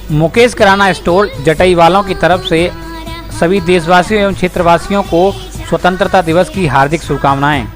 मुकेश किराना store जटई वालों की तरफ से सभी देशवासियों एवं क्षेत्रवासियों को स्वतंत्रता दिवस की हार्दिक शुभकामनाएं।